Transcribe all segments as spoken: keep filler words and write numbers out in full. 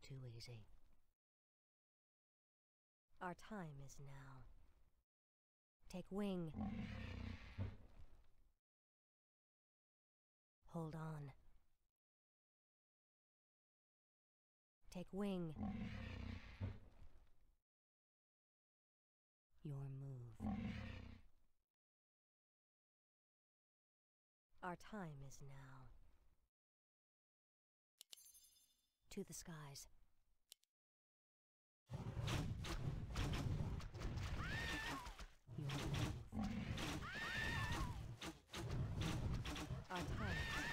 too easy. Our time is now. Take wing. Hold on. Take wing. Your move. Our time is now. To the skies. Your move. Our time is now.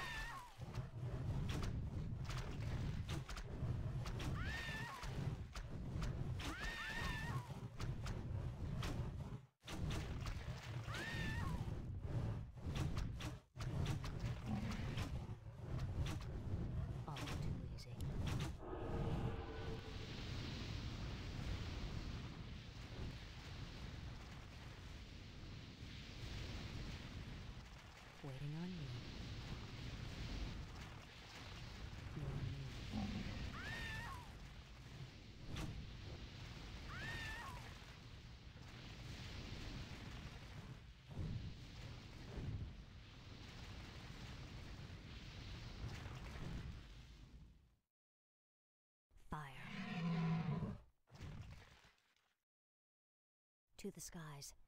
All too easy. Waiting on you. Your move. Fire. To the skies.